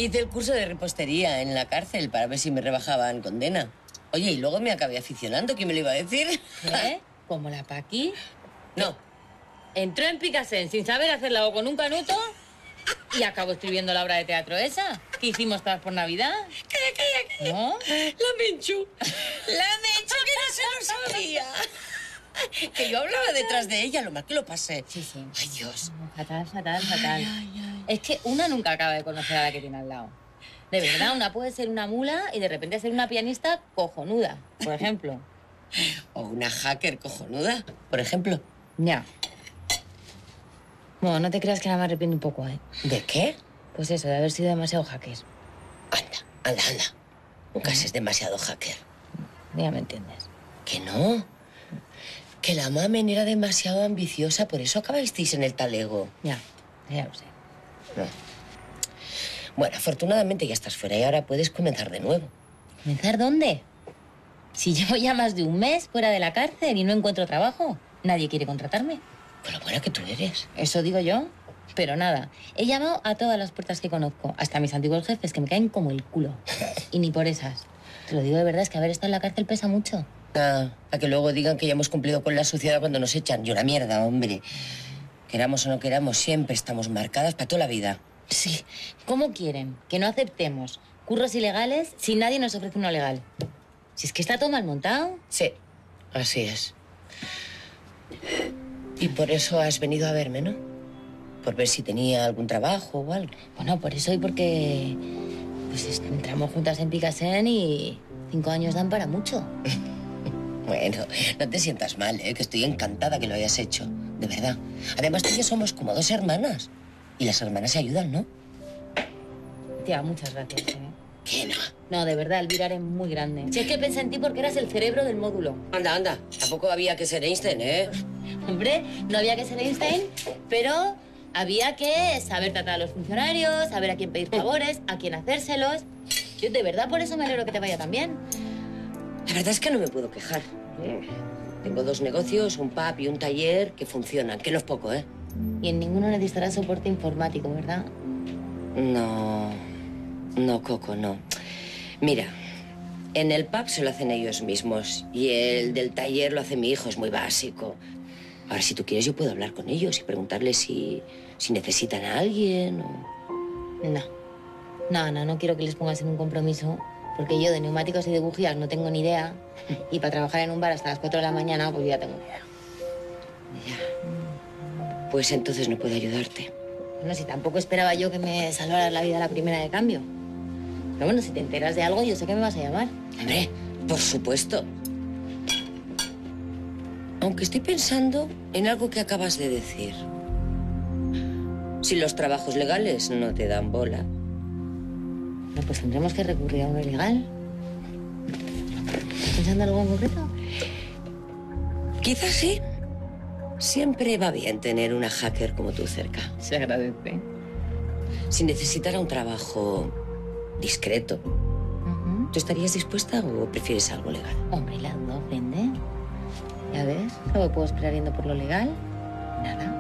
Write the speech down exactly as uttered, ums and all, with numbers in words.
Hice el curso de repostería en la cárcel para ver si me rebajaban condena. Oye, y luego me acabé aficionando. ¿Quién me lo iba a decir? ¿Qué? ¿Como la Paqui? No. Entró en Picasen sin saber hacerla o con un canuto y acabó escribiendo la obra de teatro esa que hicimos todas por Navidad. Calla, calla, calla. ¿No? La Menchu. La Menchu que no se lo sabía. Que yo hablaba detrás de ella, lo mal que lo pasé. Sí, sí. Ay, Dios. Fatal, fatal, fatal. Ay, ay, ay. Es que una nunca acaba de conocer a la que tiene al lado. De verdad, una puede ser una mula y de repente ser una pianista cojonuda, por ejemplo. O una hacker cojonuda, por ejemplo. Ya. Bueno, no te creas que ahora me arrepiento un poco, ¿eh? ¿De qué? Pues eso, de haber sido demasiado hacker. Anda, anda, anda. Nunca seas demasiado hacker. Ya me entiendes. Que no. Que la mamen era demasiado ambiciosa, por eso acabasteis en el talego. Ya, ya lo sé. No. Bueno, afortunadamente ya estás fuera y ahora puedes comenzar de nuevo. ¿Comenzar dónde? Si llevo ya más de un mes fuera de la cárcel y no encuentro trabajo, nadie quiere contratarme. Con lo buena que tú eres. Eso digo yo. Pero nada, he llamado a todas las puertas que conozco, hasta a mis antiguos jefes, que me caen como el culo. Y ni por esas. Te lo digo de verdad, es que haber estado en la cárcel pesa mucho. Ah, a que luego digan que ya hemos cumplido con la sociedad cuando nos echan. Y una mierda, hombre. Queramos o no queramos, siempre estamos marcadas para toda la vida. Sí. ¿Cómo quieren que no aceptemos curros ilegales si nadie nos ofrece uno legal? Si es que está todo mal montado. Sí, así es. Y por eso has venido a verme, ¿no? Por ver si tenía algún trabajo o algo. Bueno, por eso y porque pues entramos juntas en Picasen y cinco años dan para mucho. Bueno, no te sientas mal, ¿eh? Que estoy encantada que lo hayas hecho. De verdad. Además, tú y yo somos como dos hermanas. Y las hermanas se ayudan, ¿no? Tía, muchas gracias, ¿eh? ¿Qué no? No, de verdad, Elvira eres muy grande. Si es que pensé en ti porque eras el cerebro del módulo. Anda, anda. Tampoco había que ser Einstein, ¿eh? Hombre, no había que ser Einstein, pero había que saber tratar a los funcionarios, saber a quién pedir favores, a quién hacérselos. Yo de verdad por eso me alegro que te vaya tan bien. La verdad es que no me puedo quejar. Tengo dos negocios, un pub y un taller que funcionan, que no es poco, ¿eh? Y en ninguno necesitarás soporte informático, ¿verdad? No, no, Coco, no. Mira, en el pub se lo hacen ellos mismos y el del taller lo hace mi hijo, es muy básico. Ahora, si tú quieres, yo puedo hablar con ellos y preguntarles si, si necesitan a alguien o... No. No, no, no quiero que les pongas en un compromiso, porque yo de neumáticos y de bujías no tengo ni idea, y para trabajar en un bar hasta las cuatro de la mañana, pues ya tengo idea. Ya. Pues entonces no puedo ayudarte. Bueno, si tampoco esperaba yo que me salvaras la vida a la primera de cambio. Pero bueno, si te enteras de algo, yo sé que me vas a llamar. Hombre, por supuesto. Aunque estoy pensando en algo que acabas de decir. Si los trabajos legales no te dan bola. No, pues tendremos que recurrir a uno ilegal. ¿Estás pensando en algo en concreto? Quizás sí. Siempre va bien tener una hacker como tú cerca. Se agradece. Si necesitara un trabajo discreto, Uh-huh. ¿tú estarías dispuesta o prefieres algo legal? Hombre, las dos vende. ¿Ya ves? No me puedo esperar yendo por lo legal. Nada.